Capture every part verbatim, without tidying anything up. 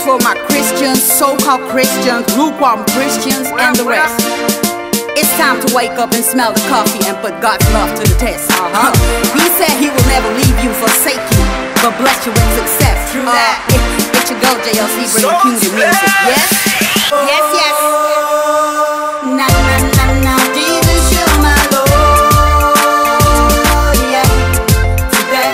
for my Christians, so-called Christians, lukewarm Christians, and the rest. It's time to wake up and smell the coffee and put God's love to the test. Uh-huh. He said he will never leave you, forsake you, but bless you with success. True that. Uh, it, it's your go, J L C, bringing kingdom music. Yes? Yes, yes. Na na na na, Jesus, you're my Lord. Yeah. Today.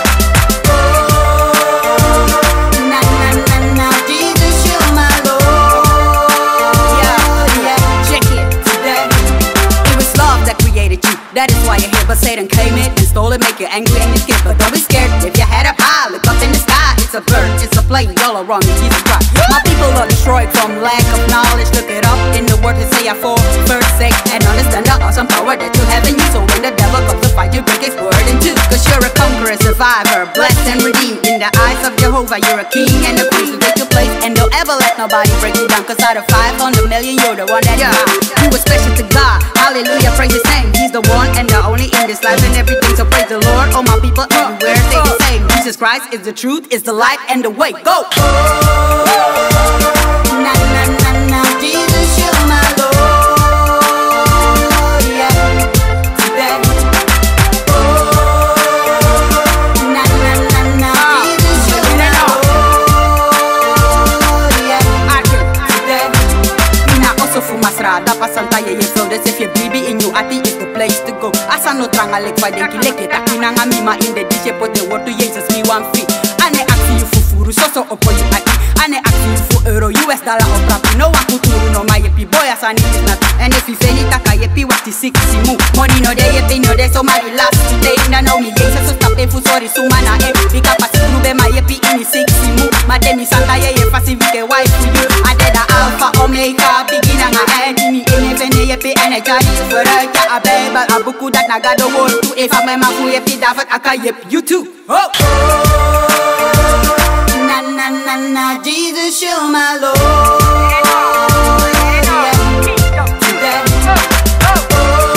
Na na na na, Jesus, you're my Lord. Yeah, yeah. Check it. Today. It was love that created you. That is why you're here. But Satan came in and stole it, make you angry and you scared. But don't be scared. If your head up high, look up in the sky. It's a bird, it's a plane, y'all are wrong in Jesus Christ. My people are destroyed from lack of knowledge. Look it up in the word to say I fall first sake and understand the awesome power that you have in you. So when the devil comes to fight you, break his word in two. Cause you're a conqueror, survivor, blessed and redeemed. In the eyes of Jehovah, you're a king and a queen. So take your place and don't ever let nobody break you down. Cause out of five on the million, you're the one that yeah. You were special to God, hallelujah, praise his name. He's the one and the only in this life and everything. So praise the Lord, all my people everywhere, say the same. Jesus Christ is the truth, is the light and the way. Go! Oh, na na na na, Jesus, you're my Lord. Yeah, today. Oh, na na na na, Jesus, you're my Lord. Yeah, today. Ina also fumasrada pasantaya yeso. That's if you're baby in you, I think it's the place to go. Asa no tranga lek pa denki leke takina nga mima in the dishe pote word to Jesus me one fee. Ane aksi you fufuru so so opo you ati. Ane aksi you fu euro U S dollar or trapi. No one kuturu no ma yepi boy asani is not. And if you feni taka yepi wati siksi mu. Money no de yepi no de so ma relax today. Na no mi Jesus so stop fu sorry sumana e. Bika pasi krube ma yepi ini siksi mu. Ma demi santa ye ye fasi vike wife for you. Adeda alpha omega beginner nga end. Ini ene vene yepi energy for a ya abeba abuku that naga do world to. If I ma fu yepi davat aka yep you too. Oh. Na na na na, Jesus, you're my Lord. Yeah. Today. Oh.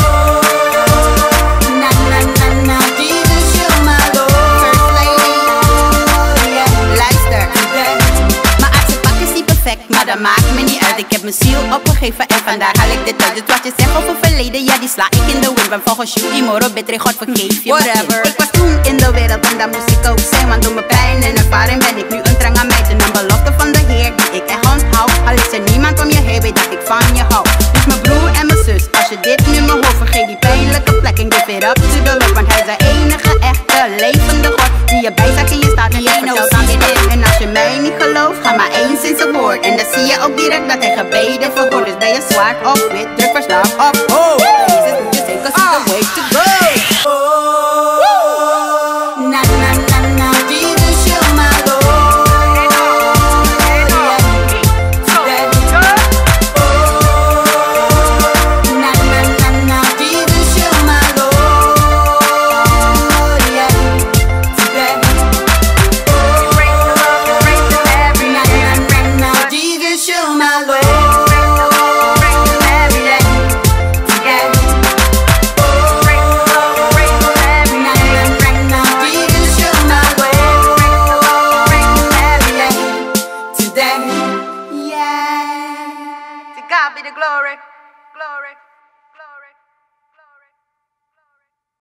Na na na na, Jesus, you're my Lord. First lady. Yeah. Luister. Today. Maar als het pak is niet perfect, maar dat maakt me niet uit. Ik heb mijn ziel opgegeven en vandaag haal ik dit uit. Dus wat je zegt over verleden, ja die sla ik in de wind. Want volgens you, immoro betre, God vergeef je. Whatever. Ik was toen in de wereld en daar moest ik ook zijn. Want door mijn pijn en ervaring ben ik nu een trang aan mij. En een belofte van de Heer die ik echt onthoud. Al is er niemand om je heen, weet dat ik van je hou. Dus mijn broer en mijn zus, als je dit nu me hoort, vergeet die pijnlijke plek en give it up to the Lord. Want hij is de enige echte levende God die je bijzakt in je staat en je vertelt aan wie dit. En als je mij niet gelooft, ga maar eens in zijn woord. En dan zie je ook direct dat hij gebeden verhoort. Dus ben je zwart of wit, druk verslaafd of oh.